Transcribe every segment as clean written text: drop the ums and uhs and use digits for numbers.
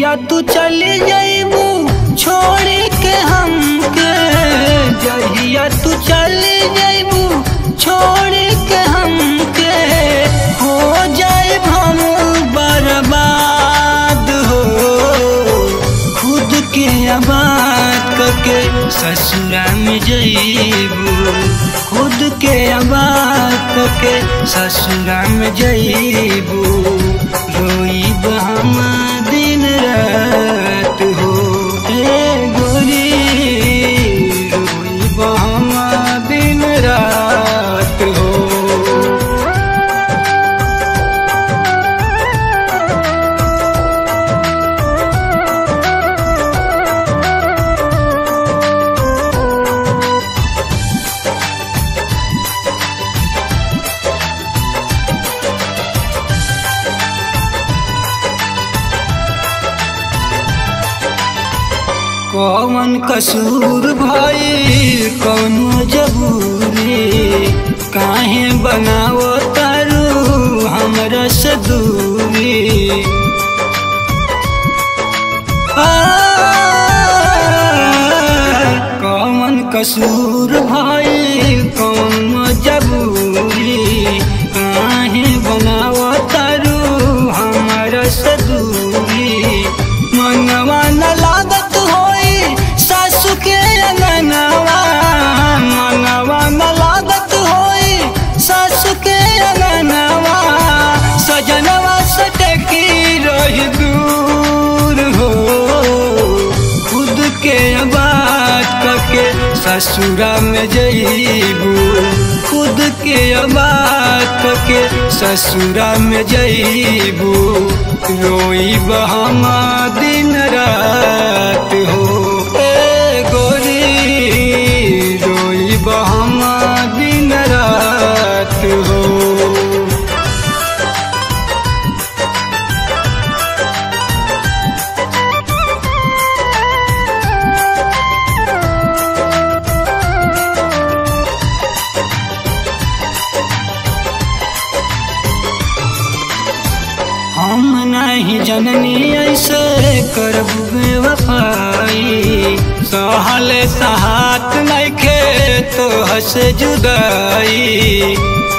जहिया तू चली जाइबू छोड़ के हमके, जहिया तू चली जाइबू छोड़ के हमके, हो जाए हम बर्बाद हो। खुद के आबाद करके ससुरा में जाइबू, खुद के आबाद करके ससुरा में जाइबू, रोइब हम दिन रात हो। ए गोरी रोइब हम दिन रात हो। कौन कसूर भइल कौन मजबूरी, काहे बनाओ तारू हमरा से दूरी। कौन कसूर भइल कौन मजबूरी, काहे बनाओ तारू हमरा से दूरी। मनवा न लागत सासु के अंगनवा, मनवा न लागत होई सासु के अंगनवा, सजनवा सटकी रही दूर हो। खुद के आबाद करके ससुरा में जाइबू, खुद के आबाद करके ससुरा में जाइबू, रोइब हम दिन रात हो। हम दिन रात हो। हम नहीं जननी ऐसे करबू बेवफाई, सहले सहात नइखे तो हस जुदाई।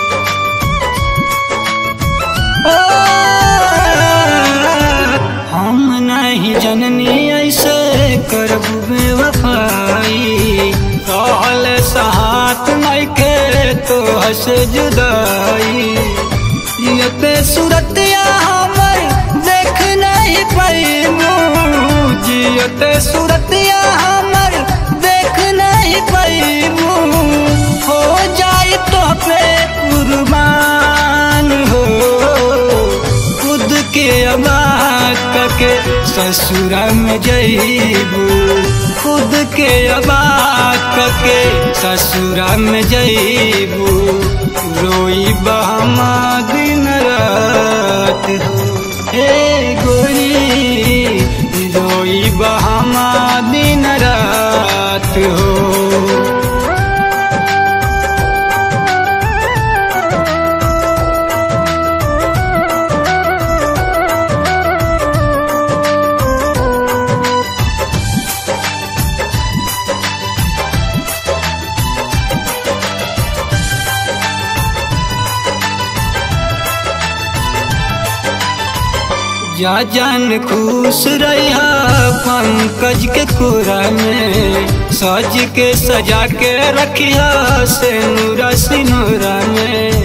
हम नहीं जननी ऐसे करबू बेवफाई, सहले सहात नइखे तो हस जुदाई। जियते सूरतिया हमर देख नहीं पैबू, जियते सूरतिया हमर देख नहीं पैबू, हो जाए तो पे कुर्बान हो। खुद के आबाद करके ससुरा में जाइबू, खुद के आबाद करके ससुरा में जाइबू, रोइब हम दिन रात हो। हे गोरी रोइब हम दिन रात हो। जा जान खुश रहा पंकज के कोरा में, सज के सजा के रखिया से नूरा सिनोरा में।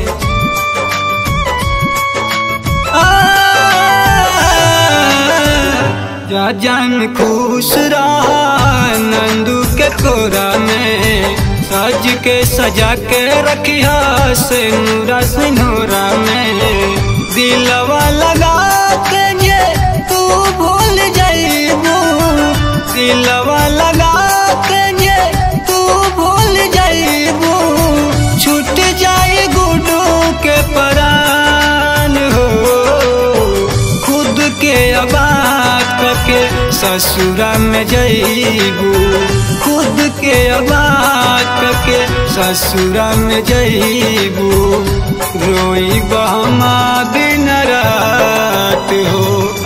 जा जान खुश रहा नंदू के कोरा में, सज के सजा के रखिया से नूरा सिनोरा में। दिलवा लगा के जे तू भूल जाइबू, दिलवा लगा के जे तू भूल जाइबू, छूट जाए गुडू के परान हो। खुद के आबाद करके ससुरा में जाइबू, खुद के आबाद करके ससुरा में जाइबू, रोइब हम दिन रात हो।